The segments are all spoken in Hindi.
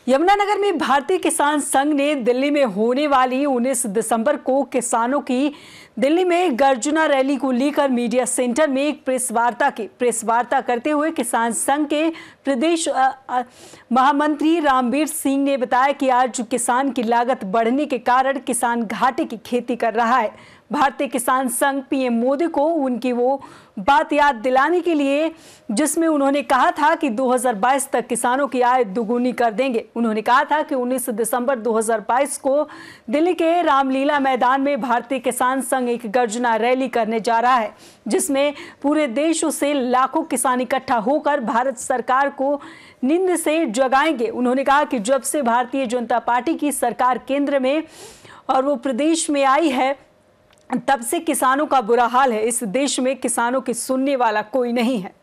यमुनानगर में भारतीय किसान संघ ने दिल्ली में होने वाली 19 दिसंबर को किसानों की दिल्ली में गर्जना रैली को लेकर मीडिया सेंटर में एक प्रेस वार्ता करते हुए किसान संघ के प्रदेश महामंत्री रामवीर सिंह ने बताया कि आज किसान की लागत बढ़ने के कारण किसान घाटे की खेती कर रहा है। भारतीय किसान संघ पीएम मोदी को उनकी वो बात याद दिलाने के लिए जिसमें उन्होंने कहा था कि 2022 तक किसानों की आय दुगुनी कर देंगे। उन्होंने कहा था कि 19 दिसंबर 2022 को दिल्ली के रामलीला मैदान में भारतीय किसान संघ एक गर्जना रैली करने जा रहा है, जिसमें पूरे देश से लाखों किसान इकट्ठा होकर भारत सरकार को नींद से जगाएंगे। उन्होंने कहा कि जब से भारतीय जनता पार्टी की सरकार केंद्र में और वो प्रदेश में आई है, तब से किसानों का बुरा हाल है। इस देश में किसानों की सुनने वाला कोई नहीं है।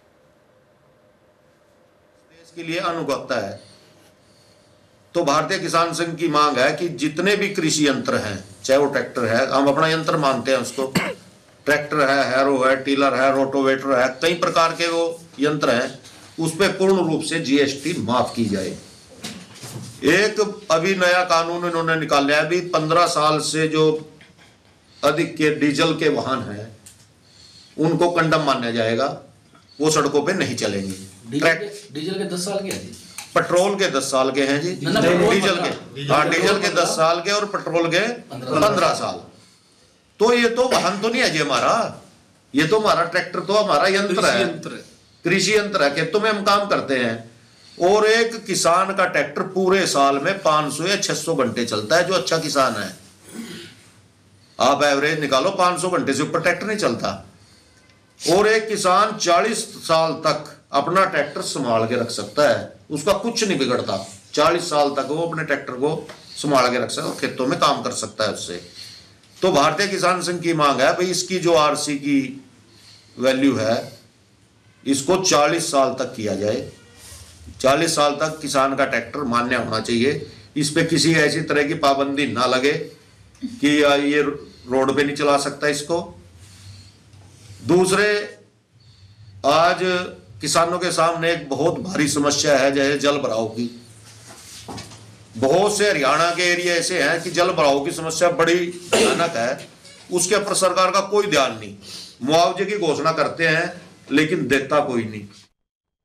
देश के लिए अनुगत्य है तो भारतीय किसान संघ की मांग है कि जितने भी कृषि यंत्र हैं, चाहे वो ट्रैक्टर है, हम अपना यंत्र मानते हैं उसको, ट्रैक्टर है, हैरो है, टीलर है, रोटोवेटर है, कई प्रकार के वो यंत्र हैं, उस पर पूर्ण रूप से जीएसटी माफ की जाए। एक अभी नया कानून इन्होंने निकाला है, अभी 15 साल से जो अधिक के डीजल के वाहन हैं उनको कंडम माना जाएगा, वो सड़कों पे नहीं चलेंगे। डीजल के 10 साल के हैं जी, पेट्रोल के 10 साल के हैं जी, डीजल के 10 साल के और पेट्रोल के 15 साल। तो ये तो वाहन तो नहीं है जी हमारा, ये तो हमारा ट्रैक्टर तो हमारा यंत्र है, कृषि यंत्र है, खेतों में हम काम करते हैं। और एक किसान का ट्रैक्टर पूरे साल में 500 या 600 घंटे चलता है, जो अच्छा किसान है। आप एवरेज निकालो, 500 घंटे से ऊपर ट्रैक्टर नहीं चलता। और एक किसान 40 साल तक अपना ट्रैक्टर संभाल के रख सकता है, उसका कुछ नहीं बिगड़ता। 40 साल तक वो अपने ट्रैक्टर को संभाल के रख सकता है, खेतों में काम कर सकता है उससे। तो भारतीय किसान संघ की मांग है भाई, इसकी जो आरसी की वैल्यू है इसको 40 साल तक किया जाए। 40 साल तक किसान का ट्रैक्टर मान्य होना चाहिए। इस पे किसी ऐसी तरह की पाबंदी ना लगे कि ये रोड पे नहीं चला सकता इसको। दूसरे, आज किसानों के सामने एक बहुत भारी समस्या है, जैसे जल भराव की। बहुत से हरियाणा के एरिया ऐसे हैं कि जल भराव की समस्या बड़ी भयानक है, उसके ऊपर सरकार का कोई ध्यान नहीं। मुआवजे की घोषणा करते हैं लेकिन देता कोई नहीं।